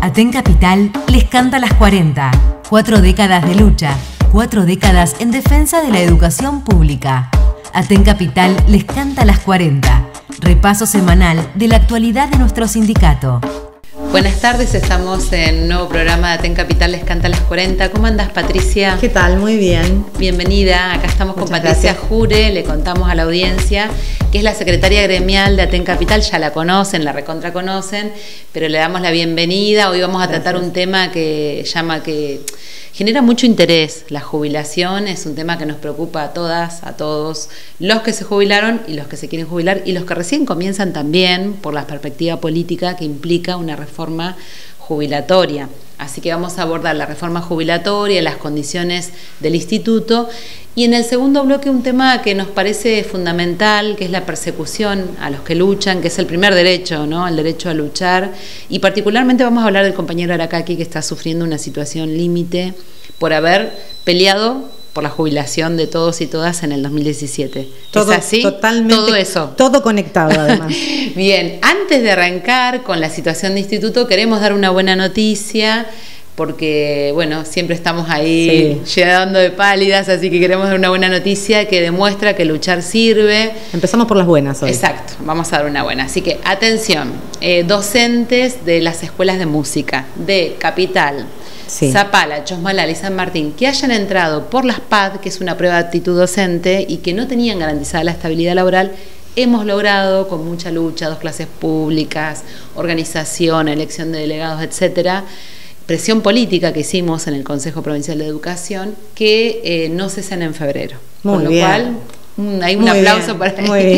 Aten Capital les canta las 40. 4 décadas de lucha, 4 décadas en defensa de la educación pública. Aten Capital les canta las 40. Repaso semanal de la actualidad de nuestro sindicato. Buenas tardes, estamos en un nuevo programa de Aten Capital les canta las 40. ¿Cómo andás, Patricia? ¿Qué tal? Muy bien. Bienvenida, acá estamos con Patricia Jure, le contamos a la audiencia que es la secretaria gremial de Aten Capital, ya la conocen, la recontra conocen, pero le damos la bienvenida. Hoy vamos a tratar un tema que genera mucho interés. La jubilación es un tema que nos preocupa a todas, a todos, los que se jubilaron y los que se quieren jubilar y los que recién comienzan también por la perspectiva política que implica una reforma jubilatoria. Así que vamos a abordar la reforma jubilatoria, las condiciones del instituto y en el segundo bloque un tema que nos parece fundamental, que es la persecución a los que luchan, que es el primer derecho, ¿no? El derecho a luchar, y particularmente vamos a hablar del compañero Aracaki, que está sufriendo una situación límite por haber peleado por la jubilación de todos y todas en el 2017. Todo, ¿es así? Totalmente. Todo eso. Todo conectado, además. Bien, antes de arrancar con la situación de instituto, queremos dar una buena noticia, porque, bueno, siempre estamos ahí llenando de pálidas, así que queremos dar una buena noticia que demuestra que luchar sirve. Empezamos por las buenas hoy. Exacto, vamos a dar una buena. Así que, atención, docentes de las escuelas de música de Capital, Zapala, Chosmalal y San Martín, que hayan entrado por las PAD, que es una prueba de aptitud docente, y que no tenían garantizada la estabilidad laboral, hemos logrado, con mucha lucha, 2 clases públicas, organización, elección de delegados, etcétera, presión política que hicimos en el Consejo Provincial de Educación, que no cesen en febrero. Muy con lo cual, hay un aplauso para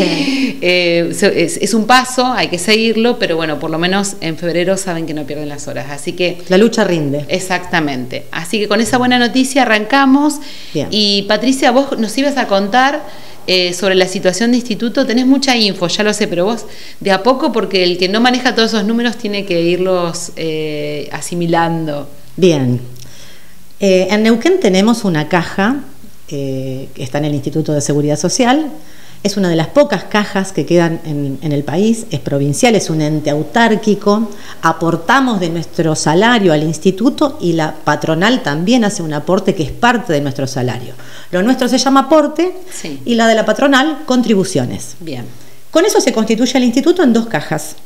es un paso, hay que seguirlo, pero bueno, por lo menos en febrero saben que no pierden las horas, así que la lucha rinde. Exactamente, así que con esa buena noticia arrancamos. Bien. Y Patricia, vos nos ibas a contar sobre la situación de instituto. Tenés mucha info, ya lo sé, pero vos de a poco, porque el que no maneja todos esos números tiene que irlos asimilando. Bien, en Neuquén tenemos una caja que está en el Instituto de Seguridad Social. Es una de las pocas cajas que quedan en el país, es provincial, es un ente autárquico, aportamos de nuestro salario al instituto y la patronal también hace un aporte que es parte de nuestro salario. Lo nuestro se llama aporte y la de la patronal contribuciones. Bien. Con eso se constituye el instituto en 2 cajas.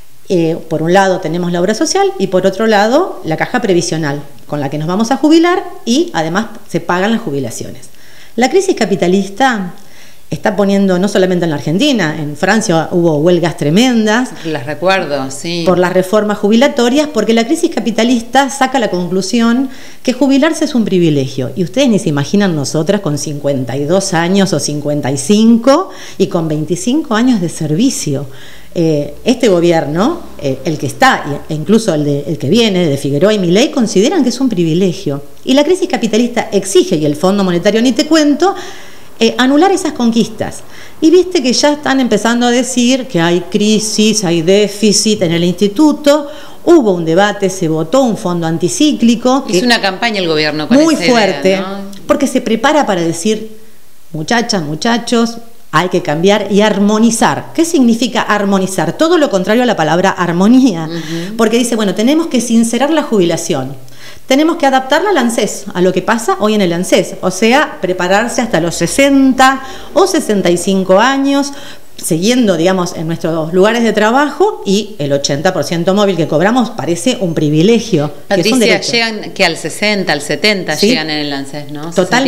Por un lado tenemos la obra social y por otro lado la caja previsional, con la que nos vamos a jubilar y además se pagan las jubilaciones. La crisis capitalista está poniendo, no solamente en la Argentina, en Francia hubo huelgas tremendas. Las recuerdo, sí. Por las reformas jubilatorias, porque la crisis capitalista saca la conclusión que jubilarse es un privilegio. Y ustedes ni se imaginan nosotras con 52 años o 55 y con 25 años de servicio. Este gobierno, el que está, e incluso el que viene, de Figueroa y Milei, consideran que es un privilegio. Y la crisis capitalista exige, y el Fondo Monetario ni te cuento, anular esas conquistas. Y viste que ya están empezando a decir que hay crisis, hay déficit en el instituto. Hubo un debate, se votó un fondo anticíclico. Hizo una campaña el gobierno con muy esa fuerte, idea, ¿no? Porque se prepara para decir, muchachas, muchachos, hay que cambiar y armonizar. ¿Qué significa armonizar? Todo lo contrario a la palabra armonía. Porque dice, bueno, tenemos que sincerar la jubilación. Tenemos que adaptarla al ANSES, a lo que pasa hoy en el ANSES. O sea, prepararse hasta los 60 o 65 años, siguiendo, digamos, en nuestros lugares de trabajo, y el 80% móvil que cobramos parece un privilegio. Patricia, llegan que al 60, al 70 llegan en el ANSES, ¿no? Total,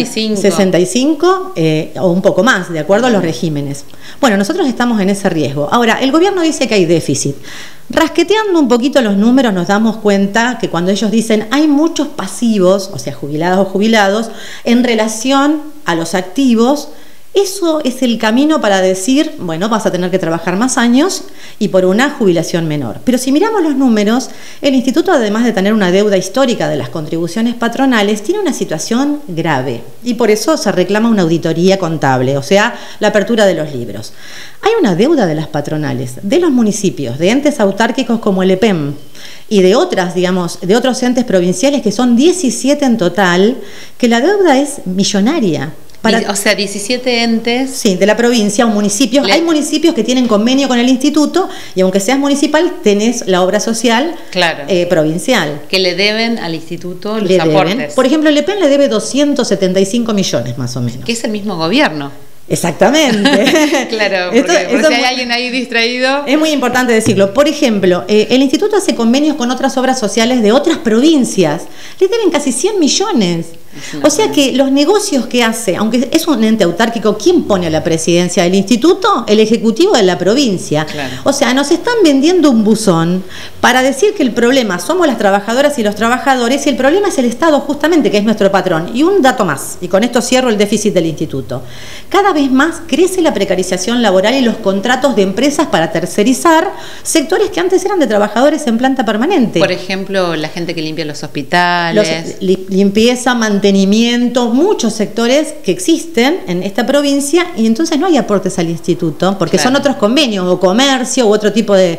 65 o un poco más, de acuerdo a los regímenes. Bueno, nosotros estamos en ese riesgo. Ahora, el gobierno dice que hay déficit. Rasqueteando un poquito los números nos damos cuenta que cuando ellos dicen hay muchos pasivos, o sea, jubiladas o jubilados, en relación a los activos, eso es el camino para decir, bueno, vas a tener que trabajar más años y por una jubilación menor. Pero si miramos los números, el instituto, además de tener una deuda histórica de las contribuciones patronales, tiene una situación grave y por eso se reclama una auditoría contable, o sea, la apertura de los libros. Hay una deuda de las patronales, de los municipios, de entes autárquicos como el EPEM y de otras, digamos, de otros entes provinciales, que son 17 en total, que la deuda es millonaria. O sea, 17 entes. Sí, de la provincia o municipios. Hay municipios que tienen convenio con el instituto y aunque seas municipal, tenés la obra social provincial. Que le deben al instituto los aportes. Por ejemplo, el EPEN le debe 275 millones más o menos. Que es el mismo gobierno. Exactamente. Claro, porque por si hay alguien ahí distraído. Es muy importante decirlo. Por ejemplo, el instituto hace convenios con otras obras sociales de otras provincias. Le deben casi 100 millones. O sea que los negocios que hace, aunque es un ente autárquico, ¿quién pone a la presidencia del instituto? El ejecutivo de la provincia. Claro. O sea, nos están vendiendo un buzón para decir que el problema somos las trabajadoras y los trabajadores y el problema es el Estado justamente, que es nuestro patrón. Y un dato más, y con esto cierro el déficit del instituto. Cada vez más crece la precarización laboral y los contratos de empresas para tercerizar sectores que antes eran de trabajadores en planta permanente. Por ejemplo, la gente que limpia los hospitales. Limpieza, mantenimiento, muchos sectores que existen en esta provincia y entonces no hay aportes al instituto porque son otros convenios o comercio u otro tipo de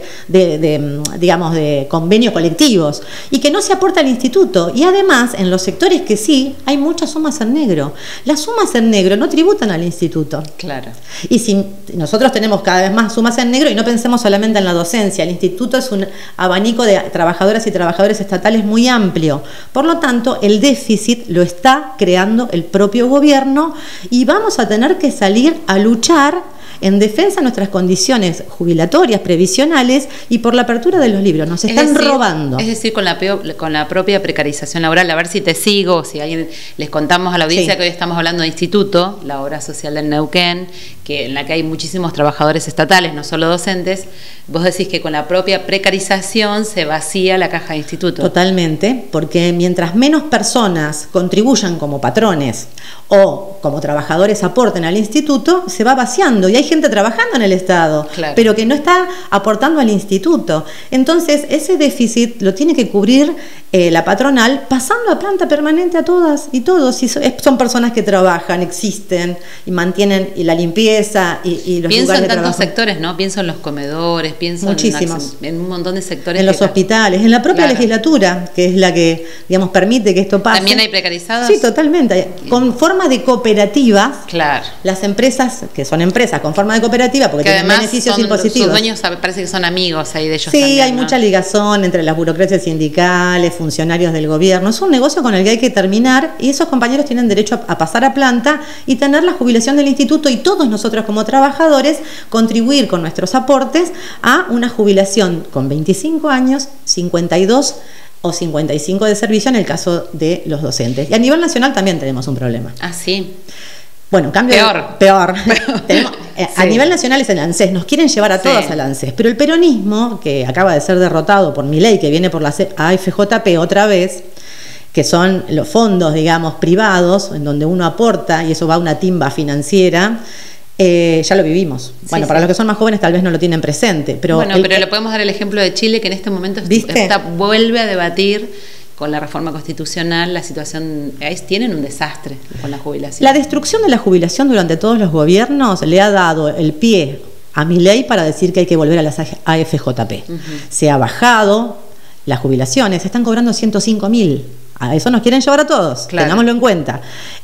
convenios colectivos y que no se aporta al instituto y además en los sectores que sí hay muchas sumas en negro. Las sumas en negro no tributan al instituto. Claro. Y si nosotros tenemos cada vez más sumas en negro y no pensemos solamente en la docencia, el instituto es un abanico de trabajadoras y trabajadores estatales muy amplio. Por lo tanto, el déficit lo está creando el propio gobierno y vamos a tener que salir a luchar en defensa de nuestras condiciones jubilatorias, previsionales y por la apertura de los libros. Nos están robando. Es decir, con la propia precarización laboral, a ver si te sigo, si alguien les contamos a la audiencia que hoy estamos hablando de instituto, la obra social del Neuquén, en la que hay muchísimos trabajadores estatales, no solo docentes. Vos decís que con la propia precarización se vacía la caja de instituto. Totalmente, porque mientras menos personas contribuyan como patrones o como trabajadores aporten al instituto, se va vaciando y hay gente trabajando en el Estado, pero que no está aportando al instituto. Entonces, ese déficit lo tiene que cubrir la patronal pasando a planta permanente a todas y todos. Y son personas que trabajan, existen y mantienen la limpieza y los pienso lugares de trabajo. Pienso en tantos sectores, ¿no? Pienso en los comedores, pienso en un montón de sectores. En los hospitales, en la propia legislatura, que es la que, digamos, permite que esto pase. ¿También hay precarizados? Sí, totalmente. Con forma de cooperativas, las empresas, que son empresas con forma de cooperativa, porque tienen beneficios impositivos. Sus dueños parece que son amigos ahí de ellos. Sí, también, hay mucha ligazón entre las burocracias sindicales, funcionarios del gobierno. Es un negocio con el que hay que terminar y esos compañeros tienen derecho a pasar a planta y tener la jubilación del instituto y todos nosotros como trabajadores contribuir con nuestros aportes a una jubilación con 25 años, 52 o 55 de servicio en el caso de los docentes. Y a nivel nacional también tenemos un problema. Ah, sí. Bueno, peor. A nivel nacional es el ANSES, nos quieren llevar a todos al ANSES, pero el peronismo, que acaba de ser derrotado por Milei, que viene por la AFJP otra vez, que son los fondos, digamos, privados, en donde uno aporta y eso va a una timba financiera, ya lo vivimos. Bueno, para los que son más jóvenes tal vez no lo tienen presente. Pero le podemos dar el ejemplo de Chile, que en este momento vuelve a debatir con la reforma constitucional la situación. Tienen un desastre con la jubilación. La destrucción de la jubilación durante todos los gobiernos le ha dado el pie a Milei para decir que hay que volver a las AFJP. Se ha bajado las jubilaciones, se están cobrando 105.000. A eso nos quieren llevar a todos, tengámoslo en cuenta.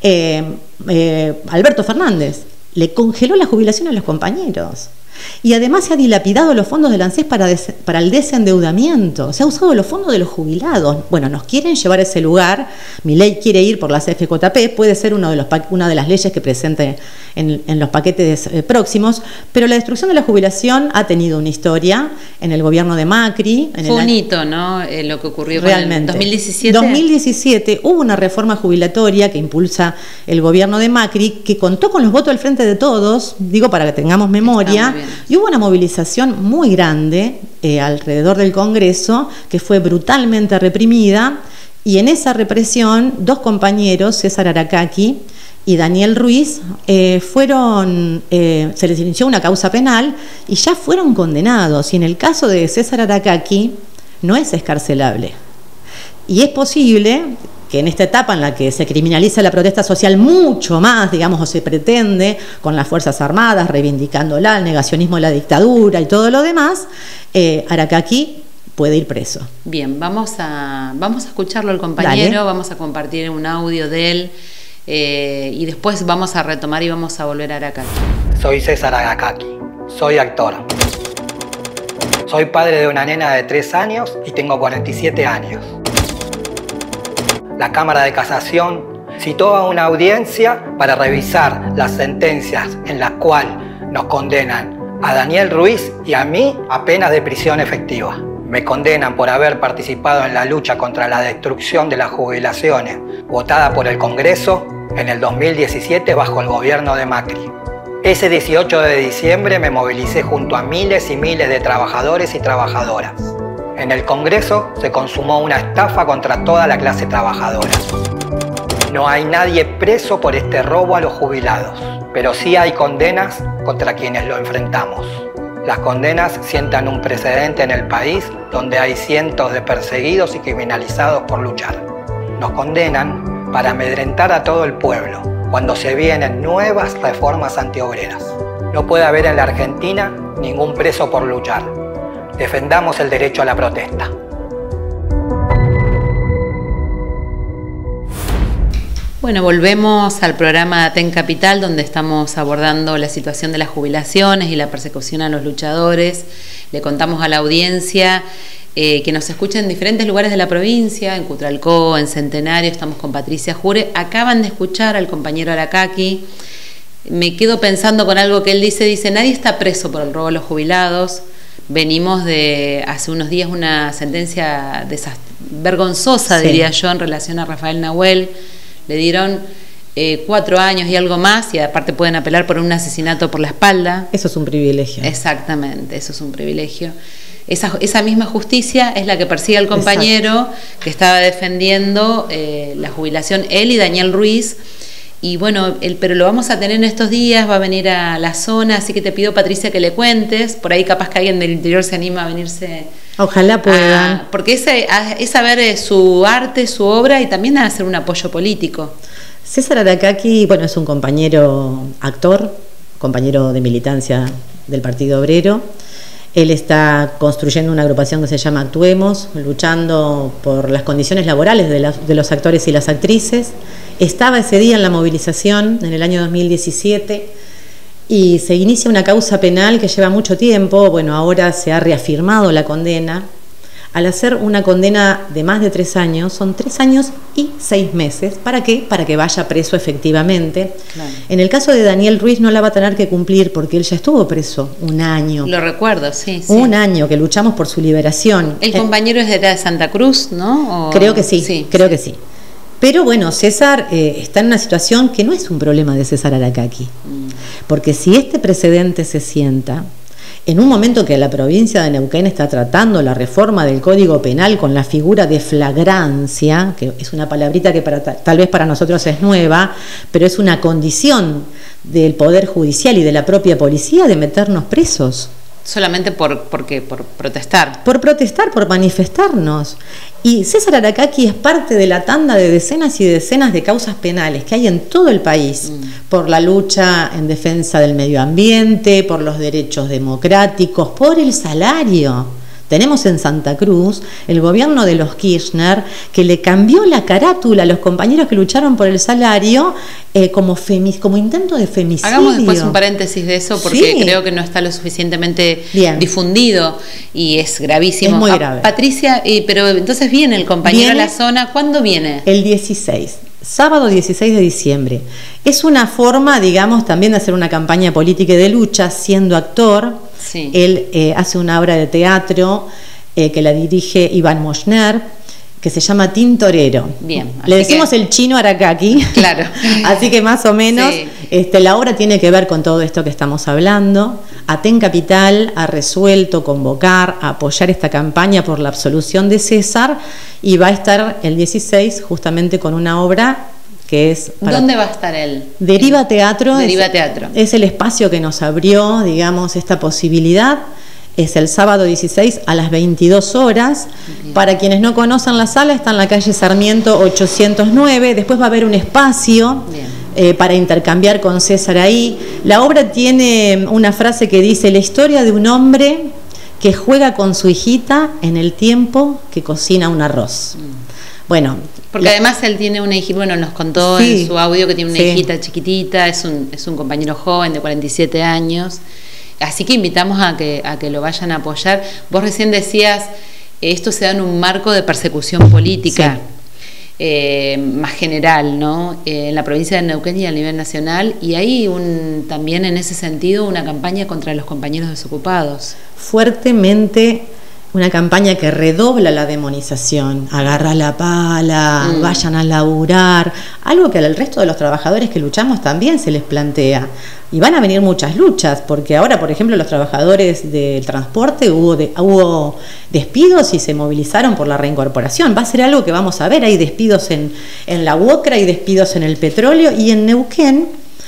Alberto Fernández le congeló la jubilación a los compañeros. Y además se ha dilapidado los fondos del ANSES para el desendeudamiento. Se ha usado los fondos de los jubilados. Bueno, nos quieren llevar a ese lugar. Milei quiere ir por las FJP. Puede ser una de las leyes que presente en los paquetes próximos. Pero la destrucción de la jubilación ha tenido una historia en el gobierno de Macri. Fue un hito, ¿no? Lo que ocurrió realmente. En 2017. 2017 hubo una reforma jubilatoria que impulsa el gobierno de Macri, que contó con los votos del Frente de Todos, digo para que tengamos memoria. Y hubo una movilización muy grande alrededor del Congreso que fue brutalmente reprimida y en esa represión dos compañeros, César Aracaki y Daniel Ruiz, se les inició una causa penal y ya fueron condenados. Y en el caso de César Aracaki no es excarcelable. Y es posible que en esta etapa en la que se criminaliza la protesta social mucho más, digamos, o se pretende, con las Fuerzas Armadas, reivindicándola, el negacionismo de la dictadura y todo lo demás, Aracaki puede ir preso. Bien, vamos a escucharlo al compañero. Dale. Vamos a compartir un audio de él y después vamos a retomar y vamos a volver a Aracaki. Soy César Aracaki, soy actor. Soy padre de una nena de 3 años y tengo 47 años. La Cámara de Casación citó a una audiencia para revisar las sentencias en las cuales nos condenan a Daniel Ruiz y a mí a penas de prisión efectiva. Me condenan por haber participado en la lucha contra la destrucción de las jubilaciones votada por el Congreso en el 2017 bajo el gobierno de Macri. Ese 18 de diciembre me movilicé junto a miles y miles de trabajadores y trabajadoras. En el Congreso se consumó una estafa contra toda la clase trabajadora. No hay nadie preso por este robo a los jubilados, pero sí hay condenas contra quienes lo enfrentamos. Las condenas sientan un precedente en el país donde hay cientos de perseguidos y criminalizados por luchar. Nos condenan para amedrentar a todo el pueblo cuando se vienen nuevas reformas antiobreras. No puede haber en la Argentina ningún preso por luchar. Defendamos el derecho a la protesta. Bueno, volvemos al programa Aten Capital, donde estamos abordando la situación de las jubilaciones y la persecución a los luchadores. Le contamos a la audiencia que nos escucha en diferentes lugares de la provincia, en Cutralcó, en Centenario. Estamos con Patricia Jure. Acaban de escuchar al compañero Aracaki. Me quedo pensando con algo que él dice, nadie está preso por el robo a los jubilados. Venimos de hace unos días una sentencia vergonzosa, sí, diría yo, en relación a Rafael Nahuel. Le dieron 4 años y algo más, y aparte pueden apelar por un asesinato por la espalda. Eso es un privilegio. Exactamente, eso es un privilegio. Esa misma justicia es la que persigue al compañero, exacto, que estaba defendiendo la jubilación, él y Daniel Ruiz. Y bueno, pero lo vamos a tener en estos días, va a venir a la zona, así que te pido, Patricia, que le cuentes. Por ahí capaz que alguien del interior se anima a venirse. Ojalá puedan. Porque es saber su arte, su obra, y también a hacer un apoyo político. César Aracaki, bueno, es un compañero actor, compañero de militancia del Partido Obrero. Él está construyendo una agrupación que se llama Actuemos, luchando por las condiciones laborales de los actores y las actrices. Estaba ese día en la movilización, en el año 2017, y se inicia una causa penal que lleva mucho tiempo. Bueno, ahora se ha reafirmado la condena. Al hacer una condena de más de 3 años, son 3 años y 6 meses. ¿Para qué? Para que vaya preso efectivamente. Claro. En el caso de Daniel Ruiz no la va a tener que cumplir porque él ya estuvo preso 1 año. Lo recuerdo, sí. 1 año que luchamos por su liberación. El compañero es de Santa Cruz, ¿no? Creo que sí, creo que sí. Pero bueno, César está en una situación que no es un problema de César Aracaki. Porque si este precedente se sienta, en un momento que la provincia de Neuquén está tratando la reforma del Código Penal con la figura de flagrancia, que es una palabrita que tal vez para nosotros es nueva, pero es una condición del Poder Judicial y de la propia policía de meternos presos. Solamente por protestar. Por protestar, por manifestarnos. Y César Aracaki es parte de la tanda de decenas y decenas de causas penales que hay en todo el país, por la lucha en defensa del medio ambiente, por los derechos democráticos, por el salario. Tenemos en Santa Cruz el gobierno de los Kirchner que le cambió la carátula a los compañeros que lucharon por el salario como intento de femicidio. Hagamos después un paréntesis de eso porque sí, creo que no está lo suficientemente difundido y es gravísimo. Es muy grave. Patricia, pero entonces viene el compañero a la zona. ¿Cuándo viene? El 16. Sábado 16 de diciembre. Es una forma, digamos, también de hacer una campaña política y de lucha siendo actor. Sí. Él hace una obra de teatro que la dirige Iván Moschner, que se llama Tintorero. Bien. Le decimos el chino Aracaki. Claro. Así que más o menos sí, la obra tiene que ver con todo esto que estamos hablando. Aten Capital ha resuelto convocar, a apoyar esta campaña por la absolución de César y va a estar el 16 justamente con una obra que es... ¿Dónde va a estar él? Deriva Teatro. Deriva Teatro. Es el espacio que nos abrió, digamos, esta posibilidad. Es el sábado 16 a las 22 horas. Bien. Para quienes no conocen la sala, está en la calle Sarmiento 809. Después va a haber un espacio para intercambiar con César ahí. La obra tiene una frase que dice: la historia de un hombre que juega con su hijita en el tiempo que cocina un arroz. Bueno, porque además él tiene una hijita, bueno, nos contó en su audio que tiene una hijita chiquitita, es un compañero joven de 47 años, así que invitamos a que lo vayan a apoyar. Vos recién decías, esto se da en un marco de persecución política. Más general, ¿no? En la provincia de Neuquén y a nivel nacional, y hay también en ese sentido una campaña contra los compañeros desocupados. Fuertemente una campaña que redobla la demonización, agarra la pala, vayan a laburar, algo que al resto de los trabajadores que luchamos también se les plantea. Y van a venir muchas luchas, porque ahora, por ejemplo, los trabajadores del transporte hubo despidos y se movilizaron por la reincorporación. Va a ser algo que vamos a ver, hay despidos en la UOCRA, hay despidos en el petróleo, y en Neuquén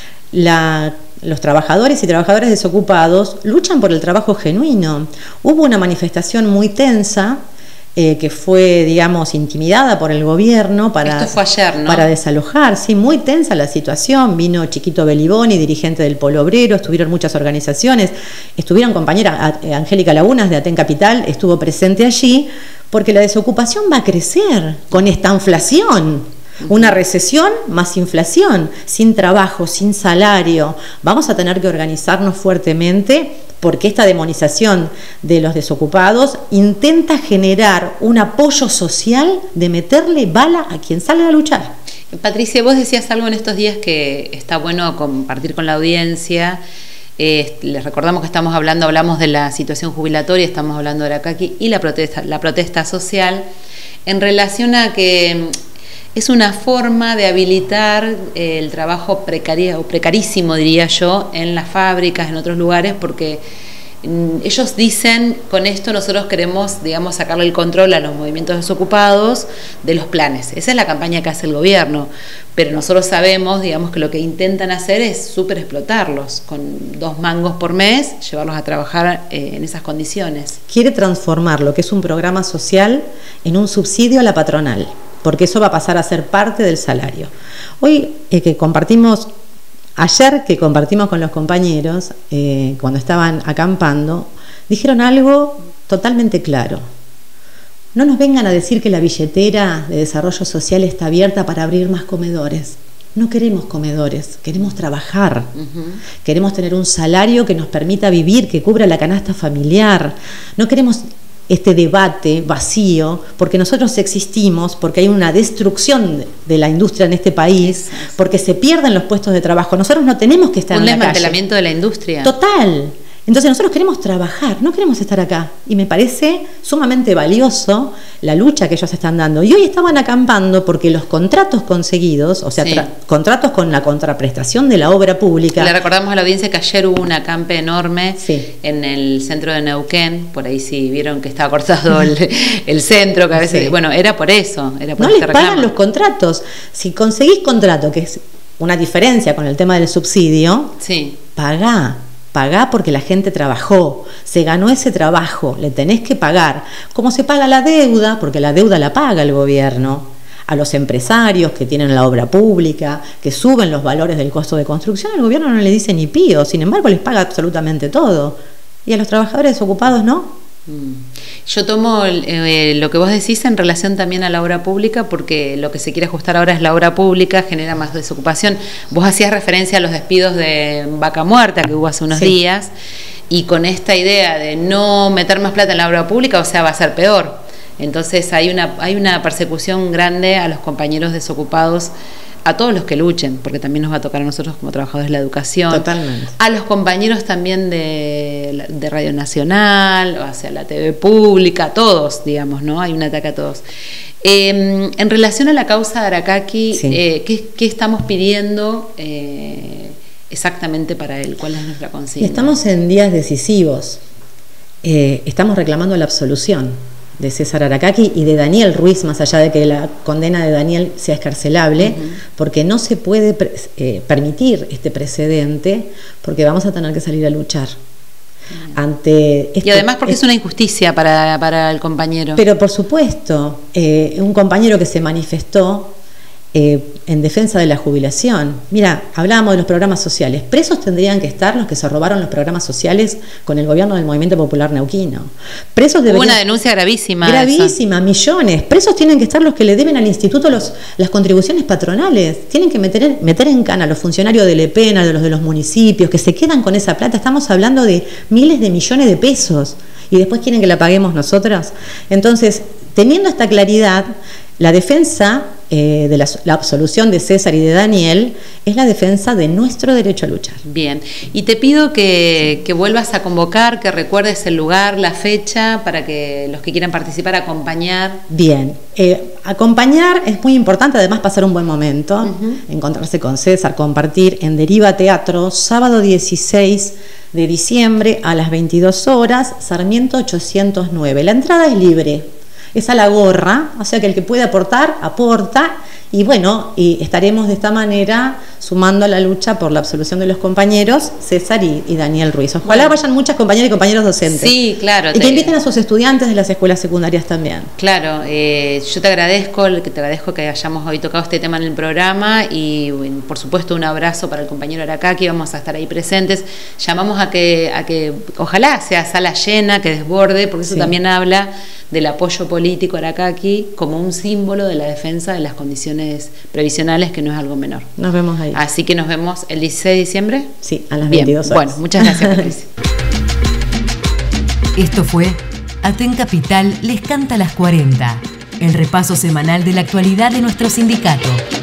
los trabajadores y trabajadoras desocupados luchan por el trabajo genuino. Hubo una manifestación muy tensa que fue, digamos, intimidada por el gobierno para, esto fue ayer, ¿no? Para desalojar, sí, muy tensa la situación. Vino Chiquito Beliboni, dirigente del Polo Obrero, estuvieron muchas organizaciones, estuvieron compañera Angélica Lagunas de Aten Capital, estuvo presente allí, porque la desocupación va a crecer con esta inflación. Una recesión más inflación, sin trabajo, sin salario. Vamos a tener que organizarnos fuertemente porque esta demonización de los desocupados intenta generar un apoyo social de meterle bala a quien salga a luchar. Patricia, vos decías algo en estos días que está bueno compartir con la audiencia. Les recordamos que hablamos de la situación jubilatoria, estamos hablando de Aracaqui y la protesta social en relación a que es una forma de habilitar el trabajo precarísimo, diría yo, en las fábricas, en otros lugares, porque ellos dicen, con esto nosotros queremos, digamos, sacarle el control a los movimientos desocupados de los planes. Esa es la campaña que hace el gobierno, pero nosotros sabemos, digamos, que lo que intentan hacer es súper explotarlos, con 2 mangos por mes, llevarlos a trabajar en esas condiciones. Quiere transformar lo que es un programa social en un subsidio a la patronal, porque eso va a pasar a ser parte del salario. Hoy ayer que compartimos con los compañeros, cuando estaban acampando, dijeron algo totalmente claro. No nos vengan a decir que la billetera de desarrollo social está abierta para abrir más comedores. No queremos comedores, queremos trabajar. Queremos tener un salario que nos permita vivir, que cubra la canasta familiar. No queremos este debate vacío, porque nosotros existimos, porque hay una destrucción de la industria en este país, porque se pierden los puestos de trabajo. Nosotros no tenemos que estar en la calle. Un desmantelamiento de la industria. Total. Entonces nosotros queremos trabajar, no queremos estar acá. Y me parece sumamente valioso la lucha que ellos están dando. Y hoy estaban acampando porque los contratos conseguidos, o sea, contratos con la contraprestación de la obra pública. Le recordamos a la audiencia que ayer hubo un acampe enorme en el centro de Neuquén. Por ahí sí vieron que estaba cortado el centro, que a veces, bueno, era por eso. Era por no les pagan los contratos. Si conseguís contrato, que es una diferencia con el tema del subsidio, pagá porque la gente trabajó, se ganó ese trabajo, le tenés que pagar. Como se paga la deuda, porque la deuda la paga el gobierno, a los empresarios que tienen la obra pública, que suben los valores del costo de construcción, el gobierno no le dice ni pío, sin embargo les paga absolutamente todo. Y a los trabajadores desocupados no. Yo tomo lo que vos decís en relación también a la obra pública, porque lo que se quiere ajustar ahora es la obra pública, genera más desocupación. Vos hacías referencia a los despidos de Vaca Muerta que hubo hace unos días, y con esta idea de no meter más plata en la obra pública, o sea, va a ser peor. Entonces hay una persecución grande a los compañeros desocupados, a todos los que luchen, porque también nos va a tocar a nosotros como trabajadores de la educación. Totalmente. A los compañeros también de Radio Nacional, o sea, la TV pública, a todos, digamos, ¿no? Hay un ataque a todos. En relación a la causa de Aracaqui, ¿qué estamos pidiendo exactamente para él? ¿Cuál es nuestra consigna? Estamos en días decisivos. Estamos reclamando la absolución de César Aracaqui y de Daniel Ruiz, más allá de que la condena de Daniel sea escarcelable, porque no se puede permitir este precedente, porque vamos a tener que salir a luchar. Y además porque es una injusticia para el compañero. Pero por supuesto, un compañero que se manifestó en defensa de la jubilación. Mira, hablábamos de los programas sociales. Presos tendrían que estar los que se robaron los programas sociales con el gobierno del Movimiento Popular Neuquino. Presos deberían... Hubo una denuncia gravísima. Gravísima, millones. Presos tienen que estar los que le deben al instituto las contribuciones patronales. Tienen que meter en cana a los funcionarios del EPEN, a los de los municipios, que se quedan con esa plata. Estamos hablando de miles de millones de pesos. Y después quieren que la paguemos nosotras. Entonces, teniendo esta claridad, la defensa de la absolución de César y de Daniel es la defensa de nuestro derecho a luchar. Bien, y te pido que vuelvas a convocar, que recuerdes el lugar, la fecha, para que los que quieran participar, acompañar. Bien, acompañar es muy importante, además pasar un buen momento, encontrarse con César, compartir en Deriva Teatro, sábado 16 de diciembre a las 22 horas, Sarmiento 809. La entrada es libre. Es a la gorra, o sea que el que puede aportar, aporta, y bueno, y estaremos de esta manera sumando a la lucha por la absolución de los compañeros César y Daniel Ruiz. Ojalá vayan muchas compañeras y compañeros docentes. Sí, claro. Y que inviten a sus estudiantes de las escuelas secundarias también. Claro, yo te agradezco que hayamos hoy tocado este tema en el programa y por supuesto un abrazo para el compañero Aracaki, vamos a estar ahí presentes. Llamamos a que ojalá sea sala llena, que desborde, porque eso también habla del apoyo político a Aracaki como un símbolo de la defensa de las condiciones previsionales, que no es algo menor. Nos vemos ahí. Así que nos vemos el 16 de diciembre. Sí, a las 22 horas. Bueno, muchas gracias, Patricia. Esto fue Aten Capital les canta las 40, el repaso semanal de la actualidad de nuestro sindicato.